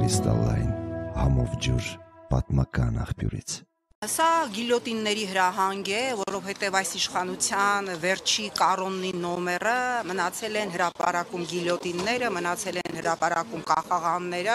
կրիստալային համով ջուր պատմական աղբյուրից։ Սա գիլյոտինների հրահանգ է, որովհետև այս իշխանության վերջի կառոննի նոմերը մնացել են հրապարակում գիլյոտինները, մնացել են հրապարակում կախաղանները,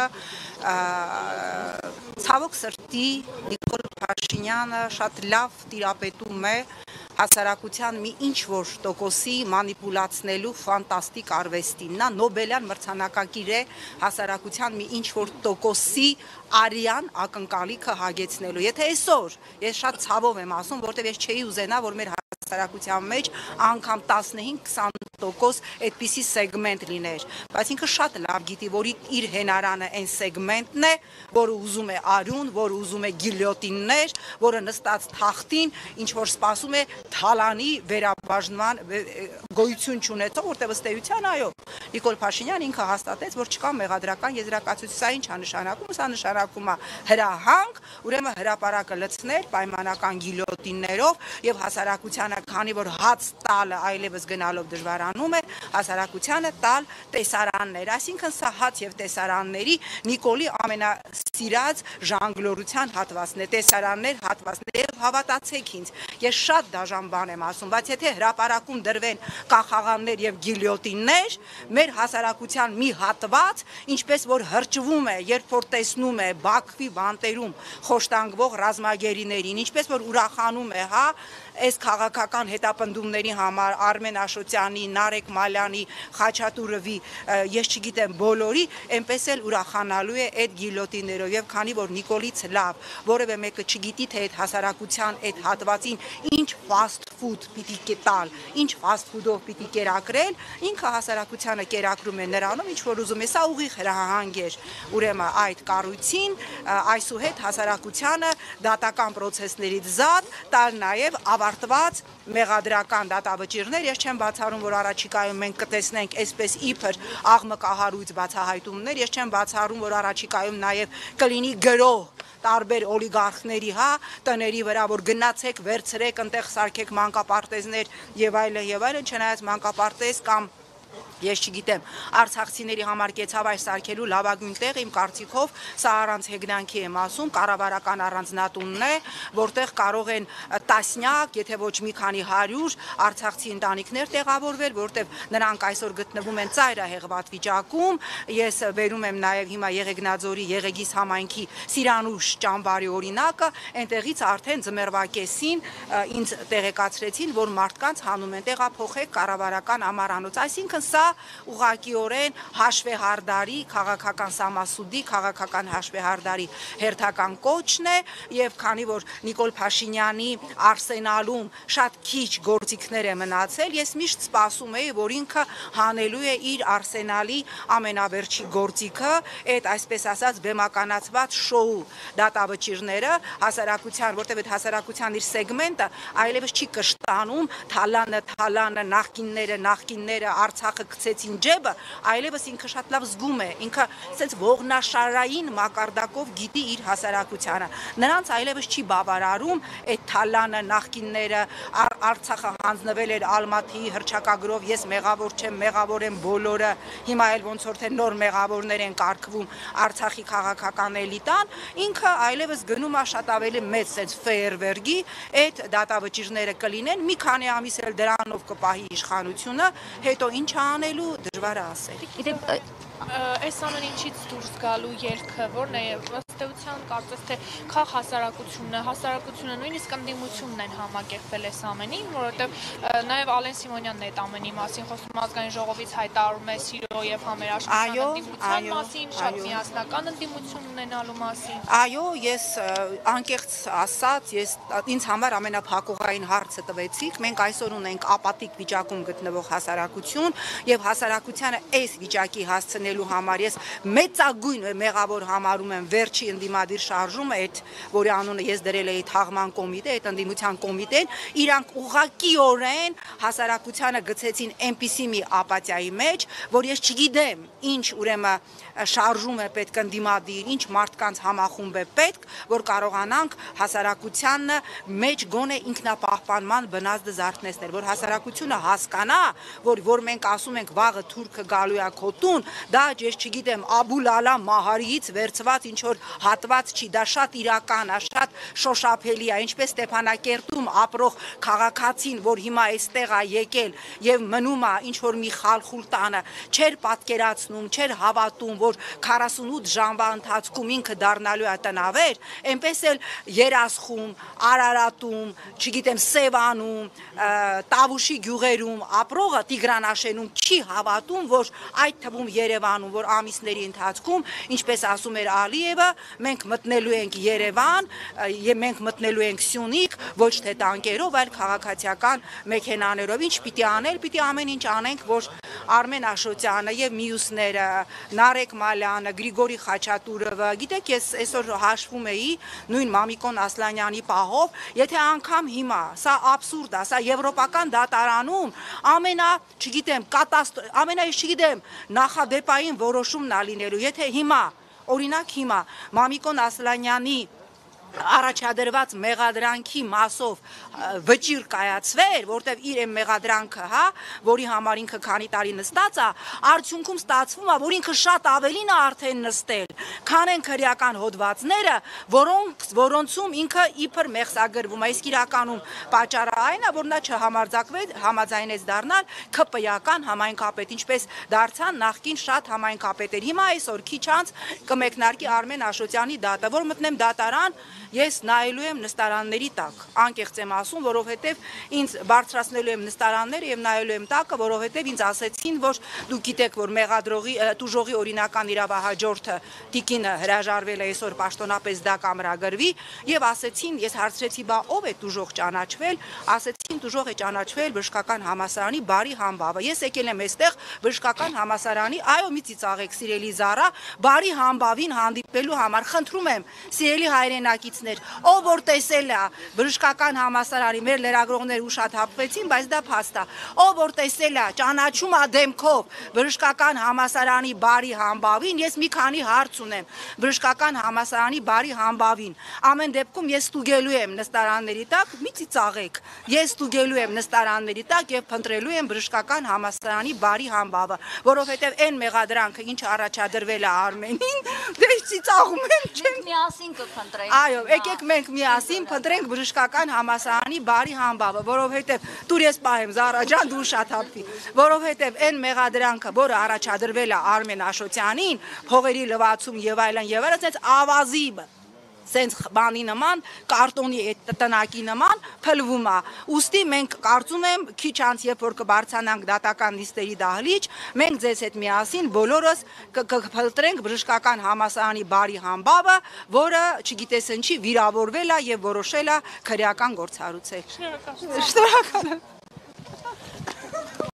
ցավոք սրտի Նիկոլ Փաշինյանը շատ լավ տիրապետում է հասարակության մի ինչ-որ տոկոսի մանիպուլացնելու ֆանտաստիկ արվեստին, նա նոբելյան մրցանակակիր է հասարակության մի ինչ-որ տոկոսի արյան ակնկալիքը հագեցնելու, եթե այսօր ես շատ ցավով եմ ասում, որտեղ ես չէի ուզենա, որ մեր հասարակության մեջ անգամ 15-20% այդպիսի սեգմենտ լիներ, բայց ինքը շատ լավ գիտի, որ իր հենարանը այն սեգմենտն է, որը ուզում է արյուն, որը ուզում է գիլյոտիններ, որը նստած թախտին, ինչ որ սպասում է թալանի վերաբաժնման գոյություն չունեցող, որտեղ ըստ էության այո, Նիկոլ Փաշինյանը ինքը հաստատեց, որ չկա մեղադրական եզրակացություն, սա ինչ է նշանակում, սա նշանակում է հրահանգ, ուրեմն հրապարակը լցնել պայմանական գիլյոտիններով եւ հասարակությանը, քանի որ հաց տալը այլևս գնալով դժվարանում է, հասարակությանը տալ տեսարաններ, այսինքն սա հաց եւ տեսարանների Նիկոլի ամենասիրած ժանգլորության հատվածն է, տեսարաններ, հատվածներ, եւ հավատացեք ինձ, ես շատ դաժան բան եմ ասում, բայց եթե հրապարակում դրվեն կախաղաններ եւ գիլյոտիններ, մեր հասարակության մի հատված, ինչպես որ հրճվում է, երբ որ տեսնում է Բաքվի բանտերում խոշտանգվող ռազմագերիներին, ինչպես որ ուրախանում է, հա, այս քաղաքական հետապնդումների համար Արմեն Աշոտյանի, Նարեկ Մալյանի, Խաչատուրովի, ես չգիտեմ բոլորի, այնպես էլ ուրախանալու է այդ գիլյոտիններով եւ քանի որ Նիկոլից լավ, որևէ մեկը չգիտի թե այդ հասարակության այդ հատվածին ինչ fast food պիտի կտալ, ինչ fast food-ով պիտի կերակրել, ինքը հասարակությանը կերակրում է նրանում, ինչ որ ուզում է, սա ուղիղ հրահանգ էր, ուրեմն այդ կառույցին, այսուհետ հասարակությանը դատական process-ներից զատ տալ նաեւ ավարտված մեղադրական դատավճիռներ, ես չեմ բացառում, որ առաջիկայում մենք կտեսնենք այսպես իբր աղմկահարույց բացահայտումներ, ես չեմ բացառում, որ առաջիկայում նաև կլինի գրող տարբեր օլիգարխների, հա, տների վրա, որ գնացեք, վերցրեք, ընտեղ սարքեք մանկապարտեզներ եւ այլն, չնայած մանկապարտեզ կամ ես չգիտեմ, արցախցիների համար կեցավայր սարքելու լավագույն տեղ իմ կարծիքով սա առանց հեգնանքի եմ ասում, կառավարական առանձնատունն է, որտեղ կարող են տասնյակ, եթե ոչ մի քանի 100 արցախցի ընտանիքներ տեղավորվել, որտեղ նրանք այսօր գտնվում են ծայրահեղված վիճակում, ես վերում եմ նաև հիմա Եղեգնաձորի Եղեգիս համայնքի Սիրանուշ ճամբարի օրինակը, այնտեղից արդեն ձմեռվա կեսին ինձ տեղեկացրեցին, որ մարդկանց հանում են տեղափոխեք կառավարական ամառանոց, այսինքն սա ուղղակիորեն հաշվեհարդարի քաղաքական սամասուդի, քաղաքական հաշվեհարդարի հերթական կոչն է եւ քանի որ Նիկոլ Փաշինյանի արսենալում շատ քիչ գործիքներ է մնացել, ես միշտ սպասում էի, որ ինքը հանելու է իր արսենալի ամենավերջի գործիքը, այդ այսպես ասած բեմականացված շոու դատավճիռները հասարակության, որտեղ այդ հասարակության իր սեգմենտը այլևս չի կշտանում, թալանը, նախկինները Արցախը գցեցին ջեբը, այլևս ինքը շատ լավ զգում է, ինքը ասենց ողնաշարային մակարդակով գիտի իր հասարակությանը, նրանց այլևս չի բավարարում այդ թալանը, նախկինները, Արցախը հանձնվել էր Ալմաթիի հռչակագրով, ես մեղավոր չեմ, մեղավոր են բոլորը, հիմա էլ ոնց որ թե նոր մեղավորներ են կարգվում Արցախի քաղաքական էլիտան, ինքը այլևս գնում է շատ ավելի մեծ sense ֆեյերվերգի, այդ դատավճիռները կլինեն, մի քանի ամիս էլ դրանով կպահի իշխանությունը, հետո ինչ անելու դժվար է ասել։ Այս ամեն ինչից դուրս գալու ելքը որն է, ըստ էության կարծես թե քաղաք հասարակությունը նույնիսկ ընդդիմությունն են համակերպվել այս ամենին, որովհետև նաև Ալեն Սիմոնյանն է այդ ամենի մասին խոսում, ազգային ժողովից հայտարարում է սիրո եւ համերաշխության ընդդիմության մասին, շատ միասնական ընդդիմություն ունենալու մասին։ Այո, ես անկեղծ ասած, ինձ համար ամենափակուղային հարցը տվեցիք, մենք այսօր ունենք ապատիկ վիճակում գտնվող հասարակություն եւ հասարակությանը այս վիճակի հասցնելու համար ես մեծագույն մեղավոր համարում եմ վերջի ընդդիմադիր շարժումը, այդ որի անունը ես դրել էի թաղման կոմիտե, այդ ընդդիմության կոմիտեն, իրանք ուղղակիորեն հասարակությանը գցեցին այնպիսի մի ապաթիայի մեջ, որ ես չգիտեմ, ինչ ուրեմն շարժում է պետք ընդդիմադիր, ինչ մարդկանց համախումբ է պետք, որ կարողանանք հասարակությանը մեջ գոնե ինքնապահպանման բնազդը զարթնեցնել, որ հասարակությունը հասկանա, որ մենք ասում ենք վաղը թուրքը գալու է քո տուն, դա ես չգիտեմ Աբուլալա Մահարիից վերցված ինչ որ հատված չի, դա շատ իրական է, շատ շոշափելի է, ինչպես Ստեփանակերտում ապրող քաղաքացին, որ հիմա այստեղ է եկել եւ մնում է ինչ որ մի խալխուլ տանը, չէր պատկերացնում, չէր հավատում, որ 48 ժամվա ընթացքում ինքը դառնալու է տնավեր, այնպես էլ Երասխում, Արարատում, չգիտեմ Սևանում, Տավուշի գյուղերում ապրողը Տիգրանաշենում չի հավատում, որ այդ թվում Երևանում, որ ամիսների ընթացքում, ինչպես ասում էր Ալիևը, մենք մտնելու ենք Երևան, եւ մենք մտնելու ենք Սյունիք, ոչ թե տանկերով, այլ քաղաքացիական մեքենաներով։ Ինչ պիտի անել, պիտի ամեն ինչ անենք, որ Արմեն Աշոտյանը եւ մյուսները, Նարեկ Մալյանը, Գրիգորի Խաչատուրովը, գիտեք, ես այսօր հաշվում էի նույն Մամիկոն Ասլանյանի պահով, եթե անգամ հիմա, սա աբսուրդ է, սա եվրոպական դատարանում չգիտեմ, նախադեպային որոշումն է լինելու, եթե հիմա, օրինակ հիմա Մամիկոն Ասլանյանի առաջադրված մեղադրանքի մասով վճիռ կայացվեր, որտեվ իր այն մեղադրանքը, հա, որի համար ինքը քանի տարի նստած է, արդյունքում ստացվում է, որ ինքը շատ ավելին է արդեն նստել, քան են քրեական հոդվածները, որոնցում ինքը իբր մեղսագրվում է, իսկ իրականում պատճառը այն է, որ նա չհամաձայնեց դառնալ ՔՊ-ական համայնքապետ, ինչպես դարձան նախկին շատ համայնքապետեր։ Հիմա այսօր քիչ անց կմեկնարկի Արմեն Աշոտյանի դատը, որ մտնեմ դատարան, ես նայելու եմ նստարանների տակ, անկեղծ եմ ասում, որովհետև ինձ բարձրացնելու եմ նստարանները եւ նայելու եմ տակը, որովհետև ինձ ասեցին, որ դուք գիտեք, որ մեղադրողի տուժողի օրինական իրավահաջորդը Տիկինը հրաժարվել է այսօր պաշտոնապես դա կամրագրվի եւ ասեցին, ես հարցրեցի, բա ով է տուժող ճանաչվել, ասեցին տուժող է ճանաչվել բժշկական համալսարանի Բարի Համբավը։ Ես եկել եմ այստեղ բժշկական համալսարանի, այո, մի ծիծաղեք սիրելի Զարա, Բարի Համբավին հանդիպելու համար, խնդրում եմ, սիրելի հայրենակիցներ, ով որ տեսել է բժշկական համալսարանի, մեր լրագրողները ուշად հապվեցին, բայց դա փաստ է, ով որ տեսել է, ճանաչում է դեմքով բժշկական համալսարանի Բարի Համբավին, ես մի քանի հարց ունեմ բժշկական համալսարանի Բարի Համբավին, ամեն դեպքում ես ստուգելու եմ նստարանների տակ, մի ծիծաղեք, ես ստուգելու եմ նստարանների տակ եւ փնտրելու եմ բժշկական համալսարանի Բարի Համբավը, որովհետեւ այն մեղադրանքը, ինչ առաջադրվել է Արմենին, դե ծիծաղում եմ, չեմ միասին կփնտրենք։ Այո, եկեք մենք միասին փնտրենք բժշկական համալսարանի Բարի Համբավը, որովհետև դուր ես պահեմ Զարա ջան, դու շատ հապվի, որովհետև այն մեղադրանքը, որը առաջադրվել է Արմեն Աշոտյանին, փողերի լվացում եւ այլն, ասենց ավազի սենց բանի նման, կարտոնի տնակի նման փլվում է։ Ուստի մենք կարծում եմ քիչ անց երբ որ կբարձրանանք դատական նիստերի դահլիճ, մենք ձեզ հետ միասին բոլորս կփնտրենք բժշկական համալսարանի Բարի Համբավը, որը չգիտես ինչի վիրավորվել է եւ որոշել է քրեական գործառույթ։ Շնորհակալ եմ։